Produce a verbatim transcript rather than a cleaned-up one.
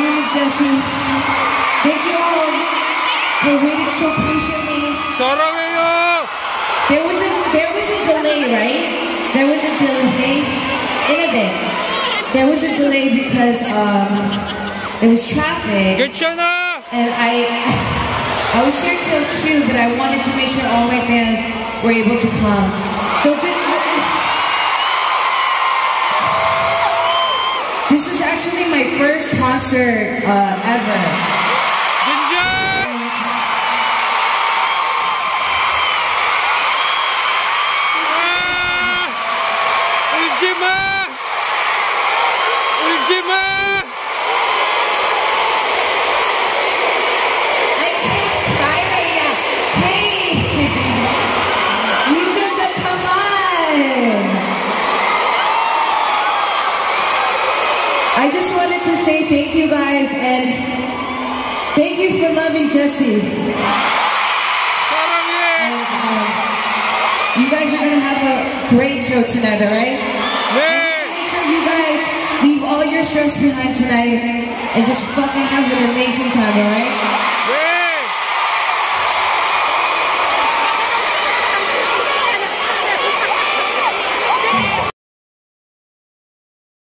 name is Jessi. Thank you all for waiting so patiently. 사랑해요. There was a there was a delay, right? There was a delay in a bit. There was a delay because um there was traffic. 괜찮아. And I I was here till two, but I wanted to make sure all my fans were able to come. So did, this is actually my first concert uh, ever. 울지마! 울지마! I can't cry right now. Hey! You just said come on! I just wanted to say thank you guys and thank you for loving Jessi. And, um, you guys are gonna have a great show tonight, alright? Make sure you guys leave all your stress behind tonight and just fucking have an amazing time, alright?